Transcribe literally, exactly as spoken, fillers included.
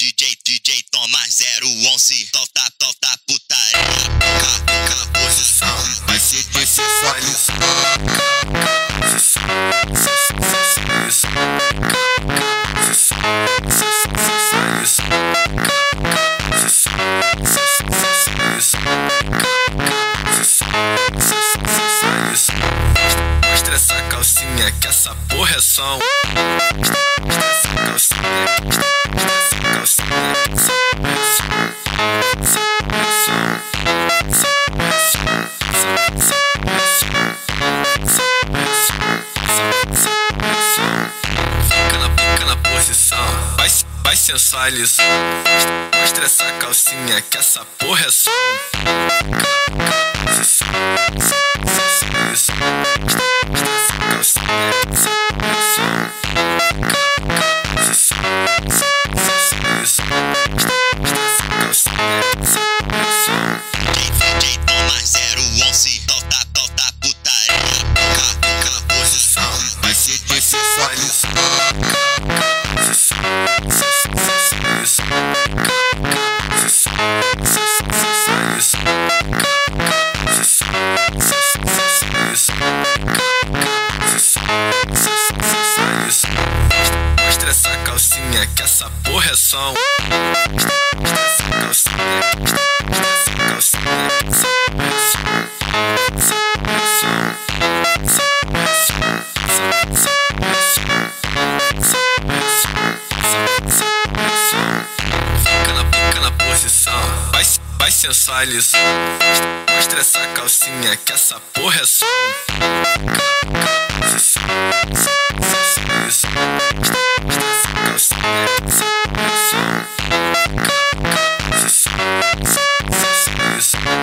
D J, D J toma zero onze, solta, solta putaria. Cada posição vai ser de sensualização. Mostra essa calcinha que essa porra é som. Mostra essa calcinha, mostra essa calcinha que essa porra é som. Fica na, fica na posição, vai, vai sensualizar. Mostra essa calcinha que essa porra é som. D J toma zero onze, solta, solta putaria. Cada posição vai ser de sensualização. Mostra essa calcinha que essa porra é som. Mostra essa calcinha, mostra essa calcinha que essa porra é som. Fica na, fica na posição, vai, vai sensualizar. Mostra, mostra essa calcinha que essa porra é som. Mostra essa calcinha que essa porra é som.